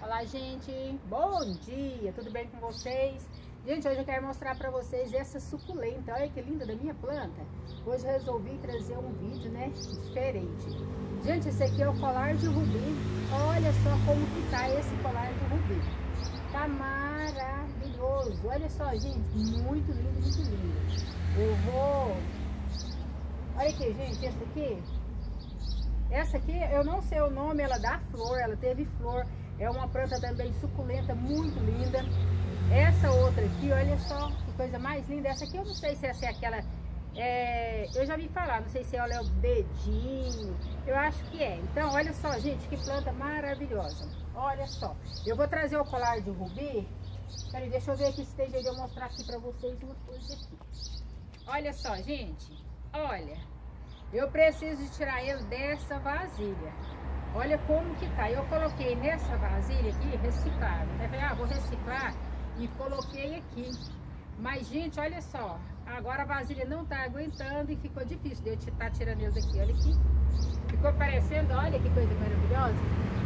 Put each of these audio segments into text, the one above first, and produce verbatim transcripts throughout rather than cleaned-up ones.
Olá, gente, bom dia, tudo bem com vocês? Gente, hoje eu quero mostrar pra vocês essa suculenta, olha que linda da minha planta. Hoje eu resolvi trazer um vídeo, né, diferente. Gente, esse aqui é o colar de rubi, olha só como que tá esse colar de rubi. Tá maravilhoso, olha só, gente, muito lindo, muito lindo. Eu vou... Olha aqui, gente, essa aqui, essa aqui, eu não sei o nome, ela dá flor, ela teve flor. É uma planta também suculenta, muito linda. Essa outra aqui, olha só, que coisa mais linda. Essa aqui eu não sei se essa é aquela... É, eu já vi falar, não sei se ela é o dedinho. Eu acho que é. Então, olha só, gente, que planta maravilhosa. Olha só. Eu vou trazer o colar de rubi. Peraí, deixa eu ver aqui se tem jeito de eu mostrar aqui pra vocês uma coisa aqui. Olha só, gente. Olha. Eu preciso de tirar ele dessa vasilha. Olha como que tá. Eu coloquei nessa vasilha aqui, reciclado. Eu falei, ah, vou reciclar e coloquei aqui. Mas, gente, olha só. Agora a vasilha não tá aguentando e ficou difícil de eu estar tirando ele daqui. Olha aqui. Ficou parecendo, olha que coisa maravilhosa.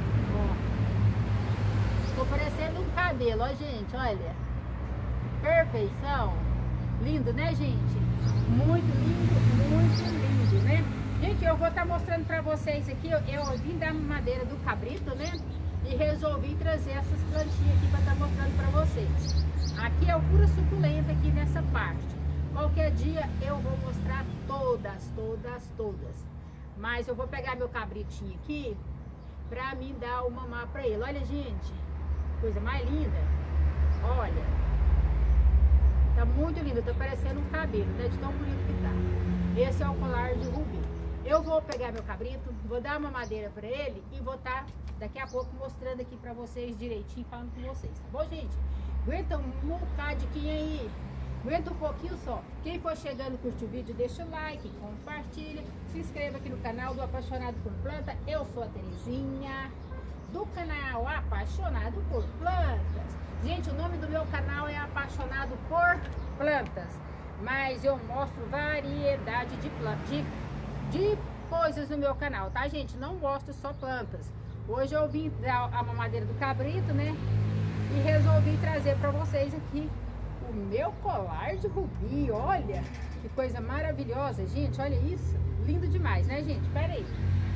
Ó. Ficou parecendo um cabelo, ó, gente, olha. Perfeição. Lindo, né, gente? Muito lindo, muito lindo, né? Gente, eu vou estar mostrando pra vocês aqui, eu, eu vim da madeira do cabrito, né? E resolvi trazer essas plantinhas aqui pra estar mostrando pra vocês. Aqui é o pura suculenta aqui nessa parte. Qualquer dia eu vou mostrar todas, todas, todas. Mas eu vou pegar meu cabritinho aqui pra mim dar o mamar pra ele. Olha, gente, coisa mais linda. Olha, tá muito lindo, tá parecendo um cabelo, né? De tão bonito que tá. Esse é o colar de rubi. Eu vou pegar meu cabrito, vou dar uma madeira para ele e vou estar daqui a pouco mostrando aqui para vocês direitinho, falando com vocês, tá bom, gente? Aguenta um bocadinho aí, aguenta um pouquinho só. Quem for chegando, curte o vídeo, deixa o like, compartilha, se inscreva aqui no canal do Apaixonado por Planta. Eu sou a Terezinha, do canal Apaixonado por Plantas. Gente, o nome do meu canal é Apaixonado por Plantas, mas eu mostro variedade de plantas, de de coisas no meu canal, tá, gente? Não gosto só plantas. Hoje eu vim dar a mamadeira do cabrito, né? E resolvi trazer pra vocês aqui o meu colar de rubi. Olha, que coisa maravilhosa, gente. Olha isso. Lindo demais, né, gente? Pera aí.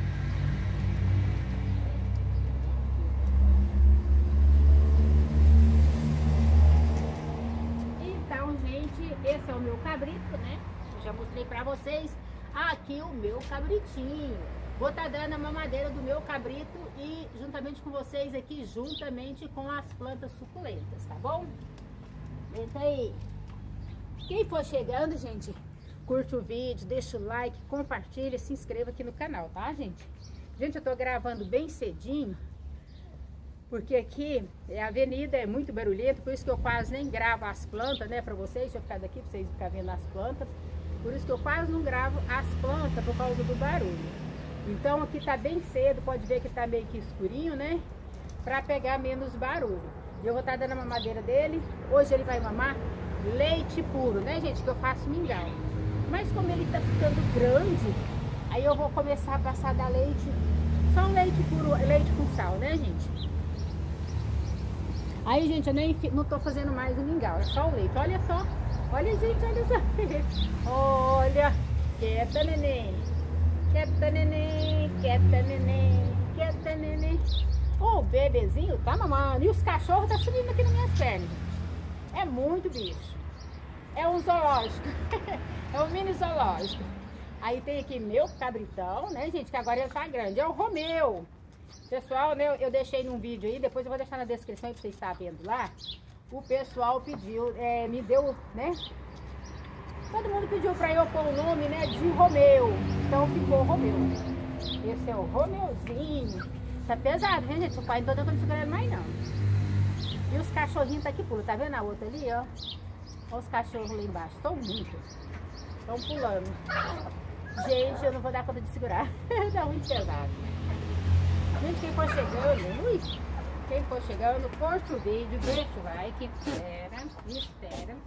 Então, gente, esse é o meu cabrito, né? Eu já mostrei pra vocês. Aqui o meu cabritinho. Vou estar dando a mamadeira do meu cabrito e juntamente com vocês aqui, juntamente com as plantas suculentas, tá bom? Entra aí. Quem for chegando, gente, curte o vídeo, deixa o like, compartilha, se inscreva aqui no canal, tá, gente? Gente, eu tô gravando bem cedinho, porque aqui é a avenida, é muito barulhento, por isso que eu quase nem gravo as plantas, né, pra vocês. Deixa eu ficar daqui pra vocês ficarem vendo as plantas. Por isso que eu quase não gravo as plantas por causa do barulho. Então aqui tá bem cedo, pode ver que tá meio que escurinho, né? Pra pegar menos barulho. E eu vou estar dando a mamadeira dele. Hoje ele vai mamar leite puro, né, gente? Que eu faço mingau. Mas como ele tá ficando grande, aí eu vou começar a passar da leite, só um leite puro, leite com sal, né, gente? Aí, gente, eu nem não tô fazendo mais o mingau, é só o leite. Olha só. Olha, gente, olha só. Olha, quieta, neném. Quieta, neném. Quieta, neném. Quieta, neném. O bebezinho tá mamando. E os cachorros tá subindo aqui nas minhas pernas. É muito bicho. É um zoológico. É um mini zoológico. Aí tem aqui meu cabritão, né, gente? Que agora ele tá grande. É o Romeu. Pessoal, né, eu deixei num vídeo aí. Depois eu vou deixar na descrição pra vocês estarem vendo lá. O pessoal pediu, é, me deu, né? Todo mundo pediu pra eu pôr o nome, né, de Romeu. Então ficou Romeu. Esse é o Romeuzinho. Tá pesado, né, gente? O pai não tá dando segurando mais, não. E os cachorrinhos tá aqui pulam. Tá vendo a outra ali, ó? Olha os cachorros lá embaixo. Estão muitos. Estão pulando. Gente, eu não vou dar conta de segurar. Tá muito pesado. Gente, quem for chegando... Ui! Quem for chegando, curte o vídeo, deixa o like, espera, espera.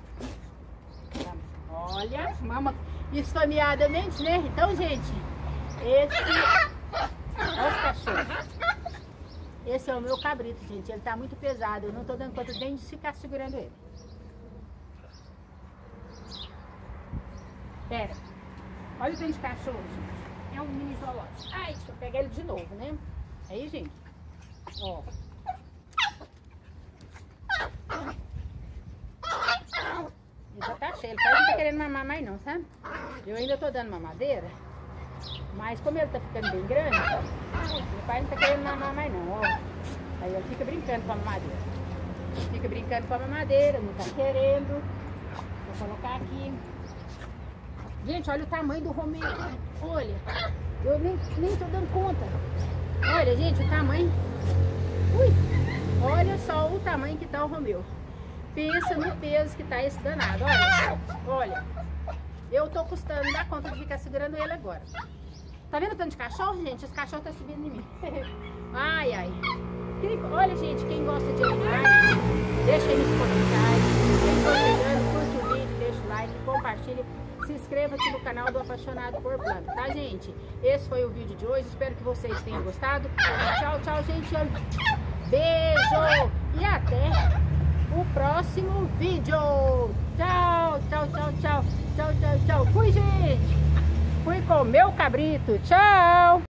Olha, mama esfomeadamente, né? Então, gente, esse... Olha os cachorros. Esse é o meu cabrito, gente. Ele tá muito pesado. Eu não tô dando conta nem de ficar segurando ele. Pera. Olha o tanto de cachorro, gente. É um mini zoológico. Ai, deixa eu pegar ele de novo, né? Aí, gente. Ó. Ele já tá cheio. Ele quase não tá querendo mamar mais não, sabe? Eu ainda tô dando mamadeira. Mas como ele tá ficando bem grande, meu pai não tá querendo mamar mais não, ó. Aí ele fica brincando com a mamadeira. Fica brincando com a mamadeira, não tá querendo. Vou colocar aqui. Gente, olha o tamanho do Romeu. Olha, eu nem, nem tô dando conta. Olha, gente, o tamanho. Ui, olha só o tamanho que tá o Romeu. Pensa no peso que tá esse danado. Olha, olha. Eu tô custando dar conta de ficar segurando ele agora. Tá vendo o tanto de cachorro, gente? Esse cachorro tá subindo em mim. Ai, ai. Olha, gente, quem gosta de animais, deixa aí nos comentários. Quem for chegando, curte o vídeo, deixa o like, compartilha. Se inscreva aqui no canal do Apaixonado por Planta, tá, gente? Esse foi o vídeo de hoje. Espero que vocês tenham gostado. Tchau, tchau, gente. Beijo! E até o próximo vídeo. Tchau, tchau, tchau, tchau. Tchau, tchau, tchau. Fui, gente. Fui com o meu cabrito. Tchau.